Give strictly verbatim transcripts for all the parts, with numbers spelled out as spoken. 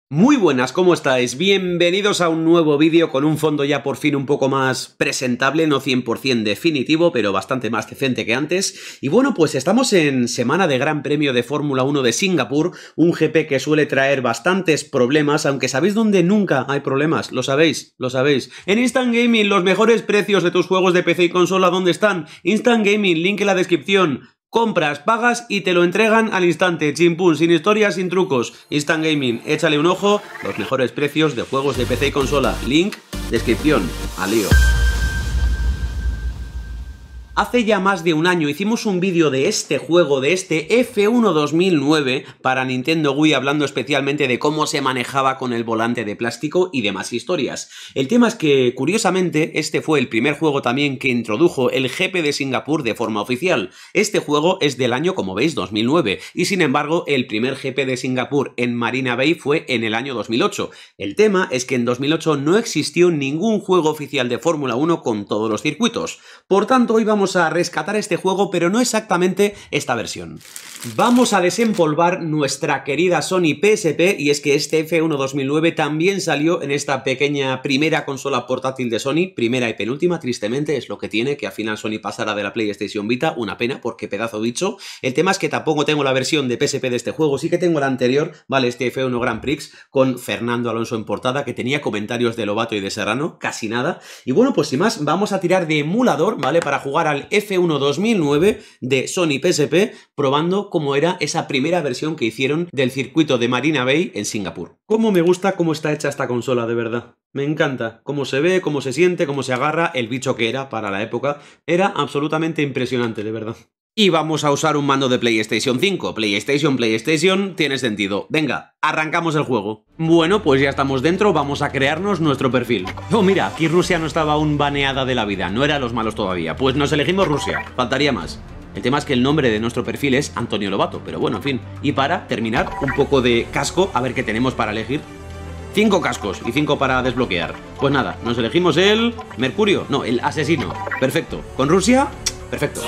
Muy buenas, ¿cómo estáis? Bienvenidos a un nuevo vídeo con un fondo ya por fin un poco más presentable, no cien por cien definitivo, pero bastante más decente que antes. Y bueno, pues estamos en semana de Gran Premio de Fórmula uno de Singapur, un G P que suele traer bastantes problemas, aunque ¿sabéis dónde nunca hay problemas? Lo sabéis, lo sabéis. En Instant Gaming, los mejores precios de tus juegos de P C y consola, ¿dónde están? Instant Gaming, link en la descripción. Compras, pagas y te lo entregan al instante, chimpún, sin historias, sin trucos. Instant Gaming, échale un ojo, los mejores precios de juegos de P C y consola. Link, descripción, al lío. Hace ya más de un año hicimos un vídeo de este juego, de este F uno dos mil nueve para Nintendo Wii, hablando especialmente de cómo se manejaba con el volante de plástico y demás historias. El tema es que, curiosamente, este fue el primer juego también que introdujo el G P de Singapur de forma oficial. Este juego es del año, como veis, dos mil nueve, y sin embargo el primer G P de Singapur en Marina Bay fue en el año dos mil ocho. El tema es que en dos mil ocho no existió ningún juego oficial de Fórmula uno con todos los circuitos. Por tanto, hoy vamos a rescatar este juego, pero no exactamente esta versión. Vamos a desempolvar nuestra querida Sony P S P, y es que este F uno dos mil nueve también salió en esta pequeña primera consola portátil de Sony, primera y penúltima, tristemente, es lo que tiene, que al final Sony pasara de la PlayStation Vita, una pena, porque pedazo dicho. El tema es que tampoco tengo la versión de P S P de este juego, sí que tengo la anterior, vale, este F uno Grand Prix, con Fernando Alonso en portada, que tenía comentarios de Lobato y de Serrano, casi nada, y bueno, pues sin más, vamos a tirar de emulador, ¿vale?, para jugar al F uno dos mil nueve de Sony P S P, probando cómo era esa primera versión que hicieron del circuito de Marina Bay en Singapur. Cómo me gusta cómo está hecha esta consola, de verdad. Me encanta cómo se ve, cómo se siente, cómo se agarra, el bicho que era para la época. Era absolutamente impresionante, de verdad. Y vamos a usar un mando de PlayStation cinco. PlayStation, PlayStation, tiene sentido. Venga, arrancamos el juego. Bueno, pues ya estamos dentro, vamos a crearnos nuestro perfil. Oh, mira, aquí Rusia no estaba aún baneada de la vida, no era los malos todavía. Pues nos elegimos Rusia, faltaría más. El tema es que el nombre de nuestro perfil es Antonio Lobato, pero bueno, en fin. Y para terminar, un poco de casco, a ver qué tenemos para elegir. Cinco cascos y cinco para desbloquear. Pues nada, nos elegimos el Mercurio, no, el Asesino. Perfecto. Con Rusia, perfecto.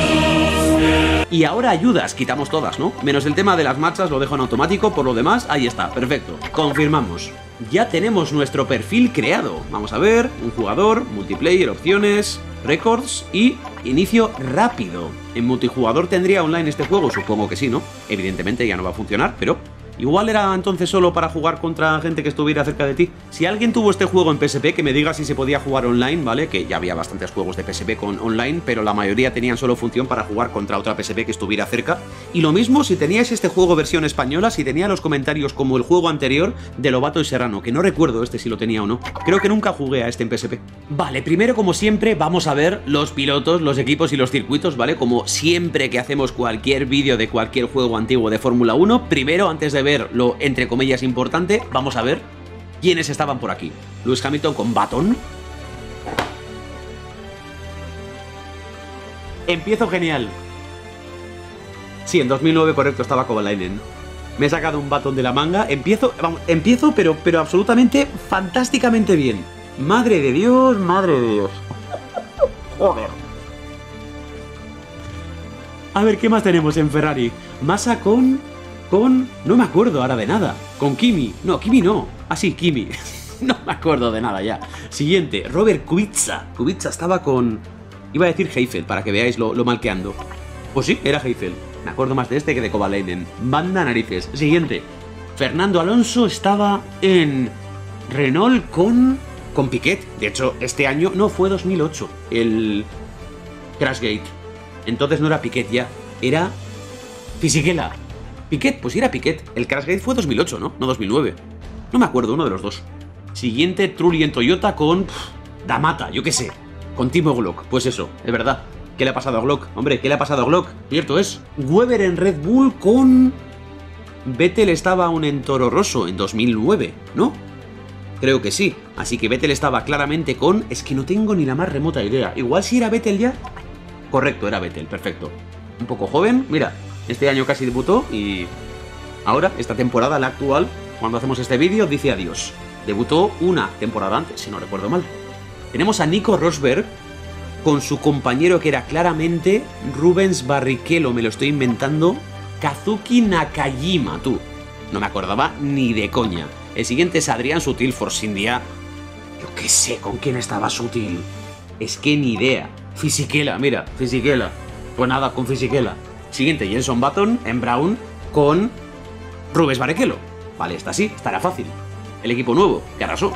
Y ahora ayudas, quitamos todas, ¿no? Menos el tema de las marchas, lo dejo en automático, por lo demás, ahí está, perfecto. Confirmamos. Ya tenemos nuestro perfil creado. Vamos a ver, un jugador, multiplayer, opciones, records y inicio rápido. ¿En multijugador tendría online este juego? Supongo que sí, ¿no? Evidentemente ya no va a funcionar, pero igual era entonces solo para jugar contra gente que estuviera cerca de ti. Si alguien tuvo este juego en P S P, que me diga si se podía jugar online, ¿vale? Que ya había bastantes juegos de P S P con online, pero la mayoría tenían solo función para jugar contra otra P S P que estuviera cerca. Y lo mismo si teníais este juego versión española, si tenía los comentarios como el juego anterior de Lobato y Serrano, que no recuerdo este si lo tenía o no. Creo que nunca jugué a este en P S P. Vale, primero como siempre vamos a ver los pilotos, los equipos y los circuitos, ¿vale? Como siempre que hacemos cualquier vídeo de cualquier juego antiguo de Fórmula uno, primero antes de ver lo entre comillas importante, vamos a ver quiénes estaban por aquí. Lewis Hamilton con batón. Empiezo genial. Sí, en dos mil nueve, correcto, estaba Kovalainen. Me he sacado un batón de la manga. Empiezo, vamos, empiezo pero, pero absolutamente fantásticamente bien. Madre de Dios, madre de Dios. Joder. A ver, ¿qué más tenemos en Ferrari? Massa con... Con... no me acuerdo ahora de nada. Con Kimi. No, Kimi no. Ah, sí, Kimi. No me acuerdo de nada ya. Siguiente, Robert Kubica. Kubica estaba con... iba a decir Heifel, para que veáis lo, lo mal que ando. Pues sí, era Heifel. Me acuerdo más de este que de Kovalainen. Banda narices. Siguiente. Fernando Alonso estaba en... Renault con... con Piquet. De hecho, este año no fue dos mil ocho. El... Crashgate. Entonces no era Piquet ya. Era... Fisichella. Piquet, pues era Piquet. El Crashgate fue dos mil ocho, ¿no? No dos mil nueve. No me acuerdo, uno de los dos. Siguiente, Trulli en Toyota con... Pff, Damata, yo qué sé. Con Timo Glock. Pues eso, es verdad. ¿Qué le ha pasado a Glock? Hombre, ¿qué le ha pasado a Glock? Cierto es. Weber en Red Bull con... Vettel estaba aún en Toro Rosso en dos mil nueve, ¿no? Creo que sí. Así que Vettel estaba claramente con... Es que no tengo ni la más remota idea. Igual si era Vettel ya... Correcto, era Vettel, perfecto. Un poco joven, mira... Este año casi debutó y ahora, esta temporada, la actual, cuando hacemos este vídeo, dice adiós. Debutó una temporada antes, si no recuerdo mal. Tenemos a Nico Rosberg con su compañero que era claramente Rubens Barrichello, me lo estoy inventando, Kazuki Nakajima, tú. No me acordaba ni de coña. El siguiente es Adrián Sutil, Force India. Yo qué sé con quién estaba Sutil. Es que ni idea. Fisichella, mira, Fisichella. Pues nada, con Fisichella. Siguiente, Jenson Button en Brown con Rubens Barrichello. Vale, esta sí, estará fácil. El equipo nuevo, que arrasó.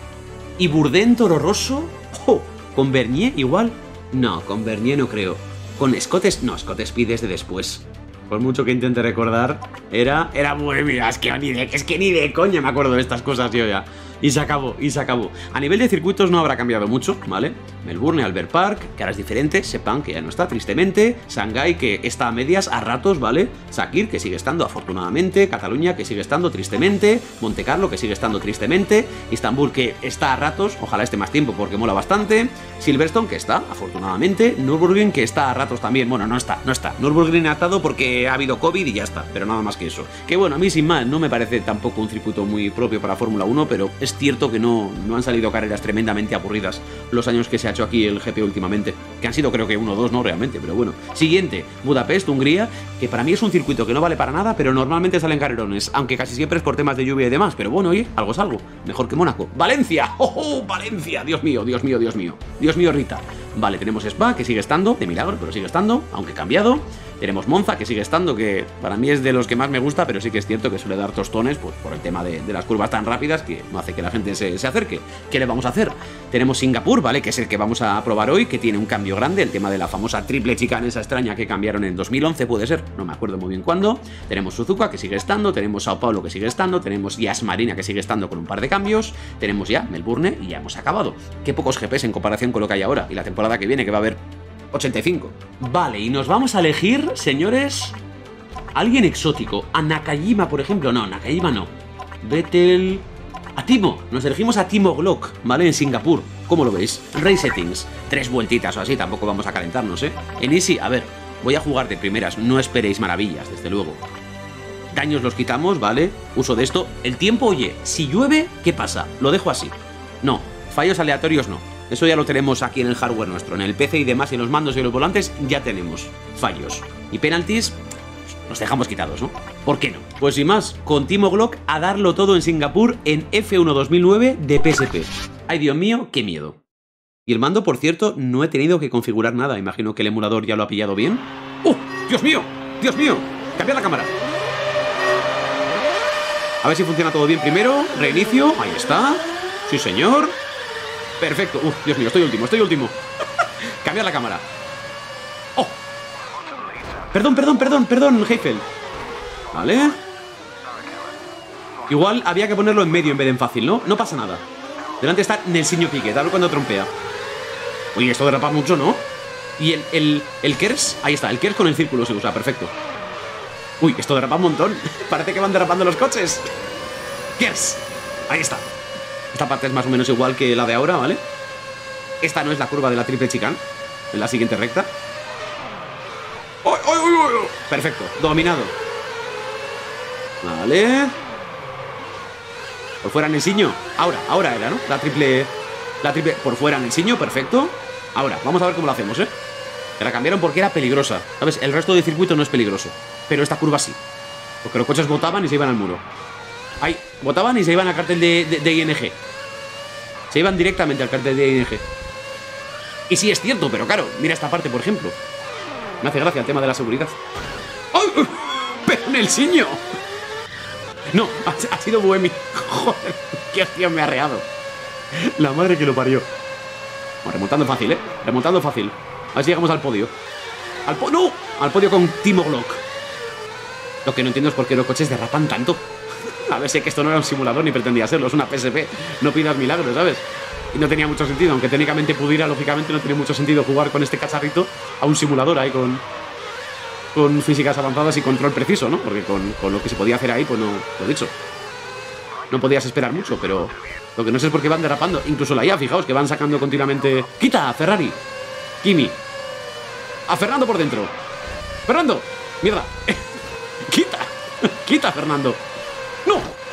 Y Bourdin Toro Rosso. Oh, ¿con Bernier igual? No, con Bernier no creo. Con Scott... No, Scott Speed es de después. Por mucho que intente recordar, era... Era muy... Mira, es que ni de, es que ni de coña me acuerdo de estas cosas yo ya. Y se acabó, y se acabó. A nivel de circuitos no habrá cambiado mucho, ¿vale? Melbourne, Albert Park, que ahora es diferente. Sepang, que ya no está, tristemente. Shanghái, que está a medias, a ratos, ¿vale? Sakir, que sigue estando, afortunadamente. Cataluña, que sigue estando, tristemente. Monte Carlo, que sigue estando, tristemente. Istambul, que está a ratos, ojalá esté más tiempo porque mola bastante. Silverstone, que está, afortunadamente. Nürburgring, que está a ratos también. Bueno, no está, no está. Nürburgring atado porque ha habido COVID y ya está, pero nada más que eso. Que bueno, a mí sin más, no me parece tampoco un circuito muy propio para Fórmula uno, pero es cierto que no, no han salido carreras tremendamente aburridas los años que se ha hecho aquí el G P últimamente, que han sido creo que uno o dos, no realmente, pero bueno. Siguiente, Budapest, Hungría, que para mí es un circuito que no vale para nada, pero normalmente salen carrerones, aunque casi siempre es por temas de lluvia y demás, pero bueno, oye, algo es algo, mejor que Mónaco. ¡Valencia! ¡Oh, oh, Valencia! Dios mío, Dios mío, Dios mío, Dios mío, Rita. Vale, tenemos Spa, que sigue estando, de milagro, pero sigue estando, aunque cambiado. Tenemos Monza, que sigue estando, que para mí es de los que más me gusta, pero sí que es cierto que suele dar tostones pues, por el tema de, de las curvas tan rápidas que no hace que la gente se, se acerque. ¿Qué le vamos a hacer? Tenemos Singapur, ¿vale? Que es el que vamos a probar hoy, que tiene un cambio grande, el tema de la famosa triple chicane esa extraña que cambiaron en dos mil once, puede ser, no me acuerdo muy bien cuándo. Tenemos Suzuka, que sigue estando, tenemos Sao Paulo, que sigue estando, tenemos Yas Marina, que sigue estando con un par de cambios, tenemos ya Melbourne y ya hemos acabado. Qué pocos G Ps en comparación con lo que hay ahora, y la temporada que viene, que va a haber ochenta y cinco. Vale, y nos vamos a elegir, señores, alguien exótico. A Nakajima, por ejemplo. No, Nakajima no. Vettel... A Timo. Nos elegimos a Timo Glock, ¿vale? En Singapur. ¿Cómo lo veis? Race Settings. Tres vueltitas o así, tampoco vamos a calentarnos, ¿eh? En Easy, a ver, voy a jugar de primeras. No esperéis maravillas, desde luego. Daños los quitamos, ¿vale? Uso de esto. El tiempo, oye, si llueve, ¿qué pasa? Lo dejo así. No, fallos aleatorios no. Eso ya lo tenemos aquí en el hardware nuestro. En el P C y demás, y en los mandos y en los volantes, ya tenemos fallos. Y penalties, los dejamos quitados, ¿no? ¿Por qué no? Pues sin más, con Timo Glock a darlo todo en Singapur en F uno dos mil nueve de P S P. Ay, Dios mío, qué miedo. Y el mando, por cierto, no he tenido que configurar nada. Imagino que el emulador ya lo ha pillado bien. ¡Uh! ¡Dios mío! ¡Dios mío! ¡Cambia la cámara! A ver si funciona todo bien primero. Reinicio. Ahí está. Sí, señor. Perfecto. Uf, Dios mío, estoy último, estoy último. Cambiar la cámara. Oh. Perdón, perdón, perdón, perdón, Heifel. Vale. Igual había que ponerlo en medio en vez de en fácil, ¿no? No pasa nada. Delante está Nelsinho Piquet, dale cuando trompea. Uy, esto derrapa mucho, ¿no? Y el, el, el Kers, ahí está, el Kers con el círculo se usa, perfecto. Uy, esto derrapa un montón. Parece que van derrapando los coches. Kers, ahí está. Esta parte es más o menos igual que la de ahora, ¿vale? Esta no es la curva de la triple chicane. En la siguiente recta. ¡Ay, ay, ay, ay! Perfecto, dominado. Vale. Por fuera Nelsinho. Ahora, ahora era, ¿no? La triple... La triple... Por fuera Nelsinho, perfecto. Ahora, vamos a ver cómo lo hacemos, ¿eh? Que la cambiaron porque era peligrosa. ¿Sabes? El resto del circuito no es peligroso. Pero esta curva sí. Porque los coches botaban y se iban al muro. Ahí, botaban y se iban al cartel de, de, de I N G. Se iban directamente al cartel de I N G. Y sí es cierto, pero claro, mira esta parte, por ejemplo. Me hace gracia el tema de la seguridad. ¡Oh! ¡Pero Nelsinho! No, ha, ha sido Buemi. Joder, qué hostia me ha reado. La madre que lo parió. Bueno, remontando fácil, ¿eh? Remontando fácil. A ver si llegamos al podio. ¡Al po ¡No! Al podio con Timo Glock. Lo que no entiendo es por qué los coches derrapan tanto. A ver, sé que esto no era un simulador ni pretendía serlo, es una P S P. No pidas milagros, ¿sabes? Y no tenía mucho sentido, aunque técnicamente pudiera, lógicamente no tiene mucho sentido jugar con este cacharrito a un simulador ahí con, con físicas avanzadas y control preciso, ¿no? Porque con, con lo que se podía hacer ahí, pues no, lo he dicho. No podías esperar mucho, pero lo que no sé es por qué van derrapando. Incluso la I A, fijaos, que van sacando continuamente... ¡Quita, Ferrari! Kimi. A Fernando por dentro. ¡Fernando! ¡Mierda! ¡Quita! ¡Quita, Fernando! ¡No!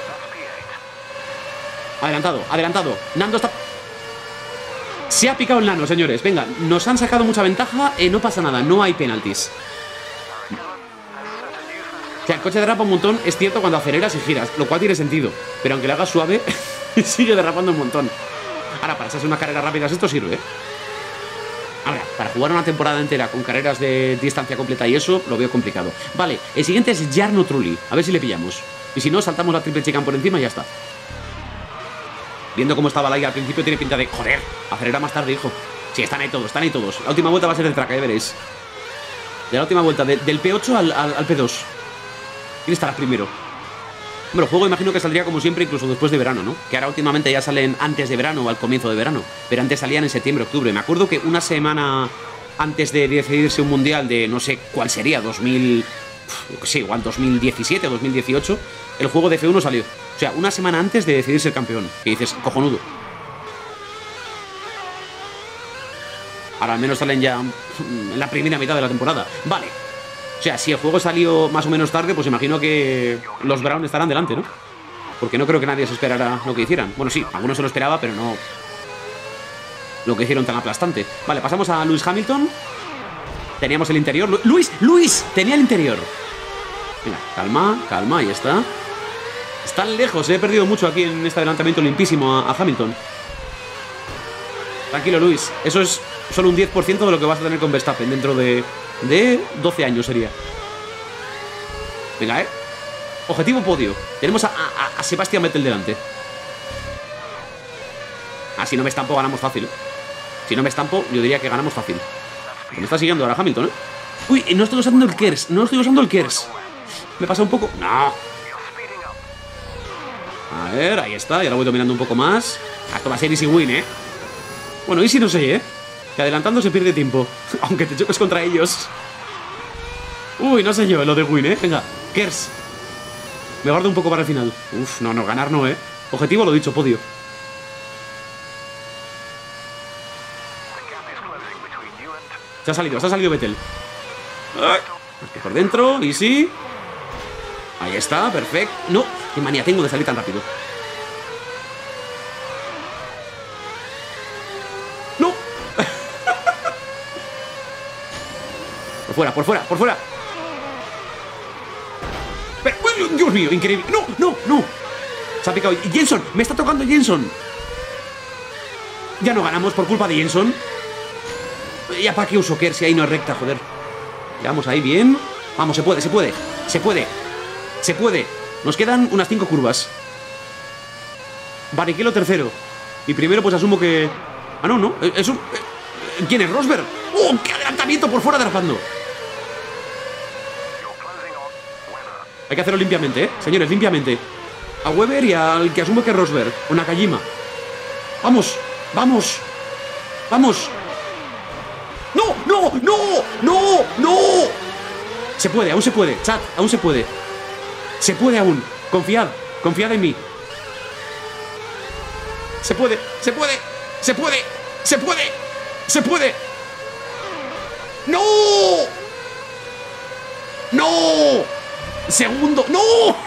Adelantado, adelantado. Nando está... Se ha picado el Nano, señores. Venga, nos han sacado mucha ventaja. Eh, no pasa nada, no hay penaltis. O sea, el coche derrapa un montón, es cierto, cuando aceleras y giras, lo cual tiene sentido. Pero aunque lo hagas suave, sigue derrapando un montón. Ahora, para hacerse unas carreras rápidas esto sirve, ¿eh? Ahora, para jugar una temporada entera con carreras de distancia completa y eso, lo veo complicado. Vale, el siguiente es Jarno Trulli. A ver si le pillamos. Y si no, saltamos la triple chicane por encima y ya está. Viendo cómo estaba la I A al principio, tiene pinta de... Joder, acelera más tarde, hijo. Sí, están ahí todos, están ahí todos. La última vuelta va a ser de traca, ya veréis. De la última vuelta, de, del P ocho al, al, al P dos. ¿Quién estará primero? Bueno, el juego imagino que saldría como siempre, incluso después de verano, ¿no? Que ahora últimamente ya salen antes de verano o al comienzo de verano. Pero antes salían en septiembre, octubre. Me acuerdo que una semana antes de decidirse un mundial de no sé cuál sería, dos mil... Sí, igual dos mil diecisiete o dos mil dieciocho, el juego de F uno salió. O sea, una semana antes de decidirse el campeón. Que dices, cojonudo. Ahora al menos salen ya en la primera mitad de la temporada. Vale. O sea, si el juego salió más o menos tarde, pues imagino que los Brown estarán delante, ¿no? Porque no creo que nadie se esperara lo que hicieran. Bueno, sí, algunos se lo esperaba, pero no lo que hicieron tan aplastante. Vale, pasamos a Lewis Hamilton. Teníamos el interior. Lu ¡Luis! ¡Luis! Tenía el interior. Venga, calma, calma, ahí está. Están lejos, he perdido mucho aquí en este adelantamiento limpísimo a, a Hamilton. Tranquilo, Luis. Eso es solo un diez por ciento de lo que vas a tener con Verstappen dentro de... de doce años sería. Venga, eh. Objetivo podio. Tenemos a, a, a Sebastián Vettel delante. Ah, si no me estampo ganamos fácil, ¿eh? Si no me estampo, yo diría que ganamos fácil. Me está siguiendo ahora Hamilton, ¿eh? Uy, no estoy usando el Kers. No estoy usando el Kers. Me pasa un poco... No. A ver, ahí está. Y ahora voy dominando un poco más. Esto va a ser easy win, ¿eh? Bueno, easy no sé, ¿eh? Que adelantando se pierde tiempo. Aunque te choques contra ellos. Uy, no sé yo lo de win, ¿eh? Venga, Kers. Me guardo un poco para el final. Uf, no, no, ganar no, ¿eh? Objetivo, lo dicho, podio. Se ha salido, se ha salido Vettel. Aquí por dentro, easy. Ahí está, perfecto. No, qué manía tengo de salir tan rápido. No. Por fuera, por fuera, por fuera. Pero, uy, Dios mío, increíble. No, no, no. Se ha picado. Jenson, me está tocando Jenson. Ya no ganamos por culpa de Jenson. Ya para qué uso Kers si ahí no es recta, joder. Vamos ahí bien. Vamos, se puede, se puede. Se puede. Se puede. Nos quedan unas cinco curvas. Barrichello tercero. Y primero pues asumo que... Ah, no, no. Es un... ¿Quién es? Rosberg. ¡Oh, qué adelantamiento por fuera derrapando! Hay que hacerlo limpiamente, ¿eh? Señores, limpiamente. A Weber y al que asumo que es Rosberg. O Nakajima. ¡Vamos! ¡Vamos! ¡Vamos! ¡No! ¡No! ¡No! ¡No! ¡No! Se puede, aún se puede. Chat, aún se puede. Se puede aún. Confiad. Confiad en mí. Se puede. Se puede. Se puede. Se puede. Se puede. ¡No! ¡No! ¡Segundo! ¡No!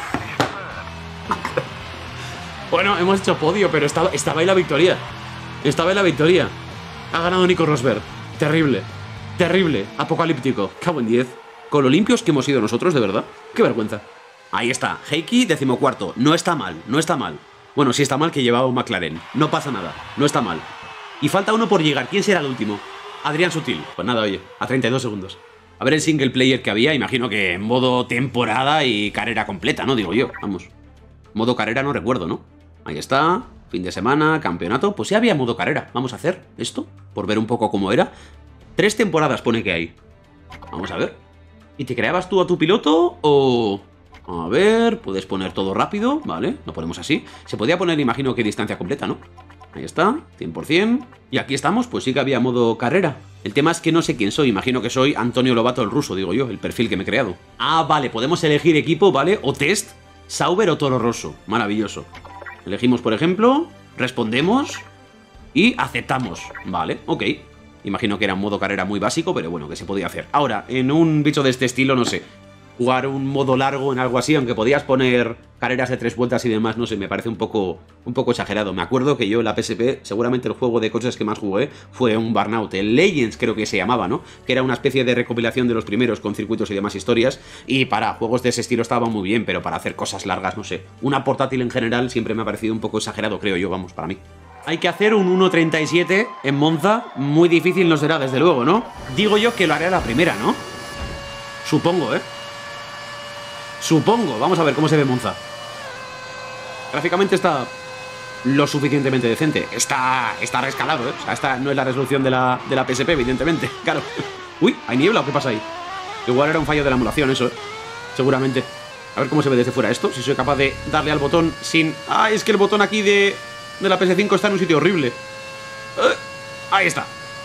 Bueno, hemos hecho podio, pero estaba, estaba ahí la victoria. Estaba ahí la victoria. Ha ganado Nico Rosberg. Terrible. Terrible. Apocalíptico. Cago en diez. Con lo limpios que hemos sido nosotros, de verdad. Qué vergüenza. Ahí está. Heikki, decimocuarto. No está mal. No está mal. Bueno, sí está mal que llevaba un McLaren. No pasa nada. No está mal. Y falta uno por llegar. ¿Quién será el último? Adrián Sutil. Pues nada, oye. A treinta y dos segundos. A ver el single player que había. Imagino que en modo temporada y carrera completa, ¿no? Digo yo. Vamos. Modo carrera no recuerdo, ¿no? Ahí está. Fin de semana, campeonato. Pues sí había modo carrera. Vamos a hacer esto. Por ver un poco cómo era. Tres temporadas pone que hay. Vamos a ver. ¿Y te creabas tú a tu piloto o...? A ver, puedes poner todo rápido, ¿vale? Lo ponemos así. Se podía poner, imagino que distancia completa, ¿no? Ahí está, cien por cien. Y aquí estamos, pues sí que había modo carrera. El tema es que no sé quién soy, imagino que soy Antonio Lobato el ruso, digo yo, el perfil que me he creado. Ah, vale, podemos elegir equipo, ¿vale? O test, Sauber o Toro Rosso. Maravilloso. Elegimos, por ejemplo, respondemos y aceptamos. Vale, ok. Imagino que era un modo carrera muy básico, pero bueno, que se podía hacer. Ahora, en un bicho de este estilo, no sé. jugar un modo largo en algo así, aunque podías poner carreras de tres vueltas y demás, no sé, me parece un poco, un poco exagerado. Me acuerdo que yo en la P S P, seguramente el juego de coches que más jugué fue un Burnout, el Legends creo que se llamaba, ¿no? Que era una especie de recopilación de los primeros con circuitos y demás historias, y para juegos de ese estilo estaba muy bien, pero para hacer cosas largas, no sé. Una portátil en general siempre me ha parecido un poco exagerado, creo yo, vamos, para mí. Hay que hacer un uno treinta y siete en Monza, muy difícil no será, desde luego, ¿no? Digo yo que lo haré a la primera, ¿no? Supongo, ¿eh? Supongo. Vamos a ver cómo se ve Monza. Gráficamente está lo suficientemente decente. Está, está rescalado, ¿eh? O sea, esta no es la resolución de la, de la P S P, evidentemente. Claro. Uy, ¿hay niebla o qué pasa ahí? Igual era un fallo de la emulación eso, ¿eh? Seguramente. A ver cómo se ve desde fuera esto. Si soy capaz de darle al botón sin... ¡Ah! Es que el botón aquí de, de la P S cinco está en un sitio horrible. Uh, ahí está.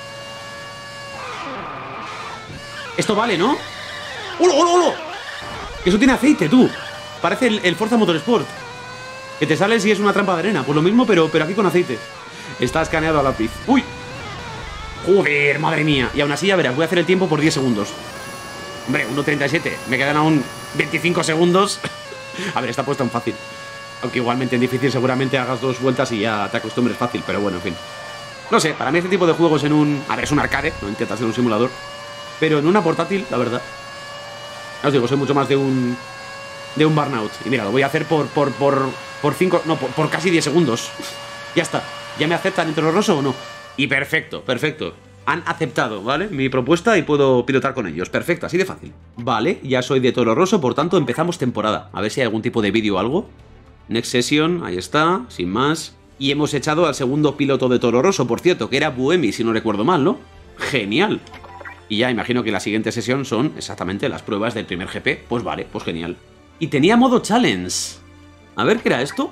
Esto vale, ¿no? ¡Hola, hola, hola! Que eso tiene aceite, tú. Parece el, el Forza Motorsport. Que te sale si es una trampa de arena. Pues lo mismo, pero, pero aquí con aceite. Está escaneado a lápiz. ¡Uy! ¡Joder, madre mía! Y aún así, ya verás, voy a hacer el tiempo por diez segundos. Hombre, uno treinta y siete. Me quedan aún veinticinco segundos. A ver, está puesto en fácil. Aunque igualmente en difícil seguramente hagas dos vueltas y ya te acostumbres fácil. Pero bueno, en fin. No sé, para mí este tipo de juegos en un... A ver, es un arcade. No intenta ser un simulador. Pero en una portátil, la verdad. Os digo, soy mucho más de un... De un Burnout. Y mira, lo voy a hacer por... Por... Por... Por cinco... No, por, por casi diez segundos. Ya está. ¿Ya me aceptan en Toro Rosso o no? Y perfecto, perfecto. Han aceptado, ¿vale? Mi propuesta y puedo pilotar con ellos. Perfecto, así de fácil. Vale, ya soy de Toro Rosso, por tanto empezamos temporada. A ver si hay algún tipo de vídeo o algo. Next session, ahí está, sin más. Y hemos echado al segundo piloto de Toro Rosso, por cierto, que era Buemi, si no recuerdo mal, ¿no? Genial. Y ya imagino que la siguiente sesión son exactamente las pruebas del primer G P. Pues vale, pues genial. Y tenía modo challenge. A ver, ¿qué era esto?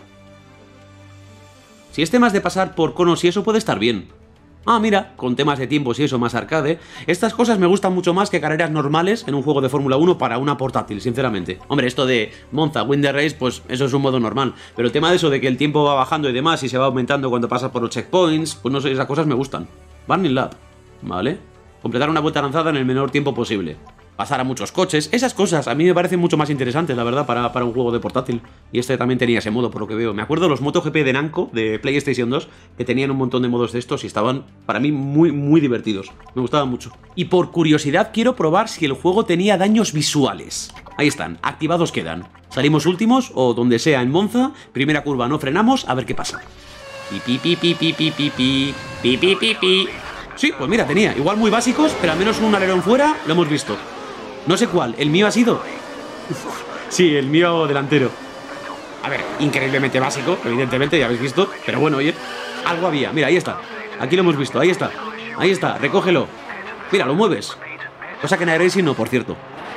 Si es temas de pasar por conos y eso puede estar bien. Ah, mira, con temas de tiempos y eso más arcade. Estas cosas me gustan mucho más que carreras normales en un juego de Fórmula uno para una portátil, sinceramente. Hombre, esto de Monza, Win the Race, pues eso es un modo normal. Pero el tema de eso de que el tiempo va bajando y demás y se va aumentando cuando pasas por los checkpoints, pues no sé, esas cosas me gustan. Burning Lap, ¿vale? Completar una vuelta lanzada en el menor tiempo posible. Pasar a muchos coches, esas cosas a mí me parecen mucho más interesantes, la verdad, para, para un juego de portátil. Y este también tenía ese modo, por lo que veo. Me acuerdo de los MotoGP de Namco, de PlayStation dos, que tenían un montón de modos de estos y estaban, para mí, muy, muy divertidos. Me gustaban mucho. Y por curiosidad quiero probar si el juego tenía daños visuales. Ahí están, activados quedan. Salimos últimos, o donde sea en Monza, primera curva no frenamos, a ver qué pasa. Pi, pi, pi, pi, pi, pi, pi, pi, pi, pi, pi, pi. Sí, pues mira, tenía igual muy básicos, pero al menos un alerón fuera lo hemos visto. No sé cuál, ¿el mío ha sido? Sí, el mío delantero. A ver, increíblemente básico, evidentemente, ya habéis visto. Pero bueno, oye, algo había. Mira, ahí está. Aquí lo hemos visto, ahí está. Ahí está, recógelo. Mira, lo mueves. Cosa que en iRacing no, por cierto.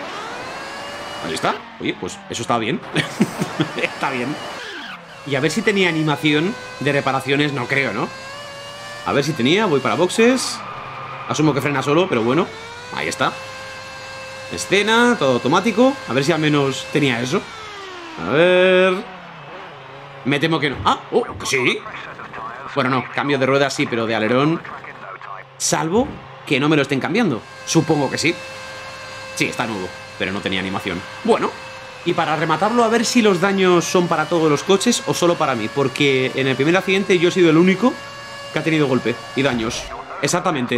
Ahí está. Oye, pues eso está bien. Está bien. Y a ver si tenía animación de reparaciones, no creo, ¿no? A ver si tenía, voy para boxes. Asumo que frena solo, pero bueno. Ahí está. Escena, todo automático. A ver si al menos tenía eso. A ver... Me temo que no. Ah, oh, que sí. Bueno, no, cambio de ruedas sí, pero de alerón... Salvo que no me lo estén cambiando. Supongo que sí. Sí, está nuevo, pero no tenía animación. Bueno, y para rematarlo, a ver si los daños son para todos los coches o solo para mí. Porque en el primer accidente yo he sido el único que ha tenido golpe y daños. Exactamente.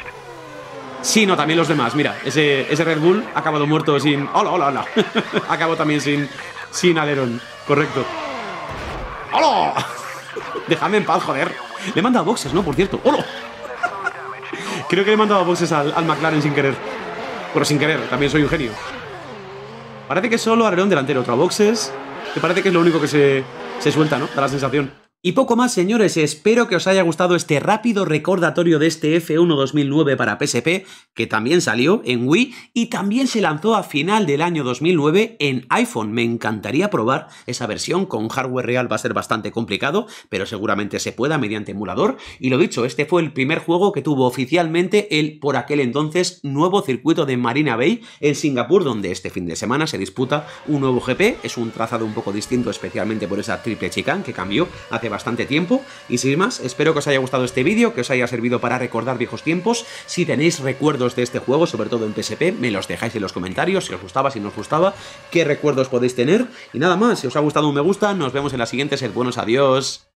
Sí, no, también los demás. Mira, ese, ese Red Bull ha acabado muerto sin... ¡Hola, hola, hola! Acabó también sin, sin alerón. Correcto. ¡Hola! Déjame en paz, joder. Le he mandado boxes, ¿no? Por cierto. ¡Hola! Creo que le he mandado boxes al, al McLaren sin querer. Pero sin querer, también soy un genio. Parece que solo alerón delantero. Otra boxes. Que parece que es lo único que se, se suelta, ¿no? Da la sensación. Y poco más, señores, espero que os haya gustado este rápido recordatorio de este F uno dos mil nueve para P S P, que también salió en Wii y también se lanzó a final del año dos mil nueve en iPhone. Me encantaría probar esa versión, con hardware real va a ser bastante complicado, pero seguramente se pueda mediante emulador. Y lo dicho, este fue el primer juego que tuvo oficialmente el, por aquel entonces, nuevo circuito de Marina Bay en Singapur, donde este fin de semana se disputa un nuevo G P. Es un trazado un poco distinto, especialmente por esa triple chicane que cambió hace bastante tiempo. Y sin más, espero que os haya gustado este vídeo, que os haya servido para recordar viejos tiempos. Si tenéis recuerdos de este juego, sobre todo en P S P, me los dejáis en los comentarios, si os gustaba, si no os gustaba, qué recuerdos podéis tener. Y nada más, si os ha gustado un me gusta, nos vemos en la siguiente, sed buenos, adiós.